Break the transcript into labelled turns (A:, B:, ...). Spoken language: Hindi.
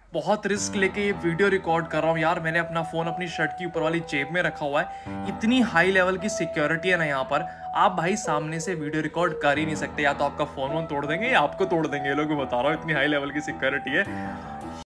A: बहुत रिस्क लेके ये वीडियो रिकॉर्ड कर रहा हूँ यार। मैंने अपना फ़ोन अपनी शर्ट की ऊपर वाली जेब में रखा हुआ है। इतनी हाई लेवल की सिक्योरिटी है ना यहाँ पर, आप भाई सामने से वीडियो रिकॉर्ड कर ही नहीं सकते। या तो आपका फ़ोन वोन तोड़ देंगे या आपको तोड़ देंगे ये लोग, मैं बता रहा हूँ, इतनी हाई लेवल की सिक्योरिटी है।